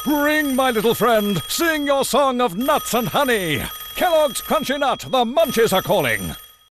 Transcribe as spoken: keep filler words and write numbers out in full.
Ring, my little friend. Sing your song of nuts and honey. Kellogg's Crunchy Nut, the Munchies are calling.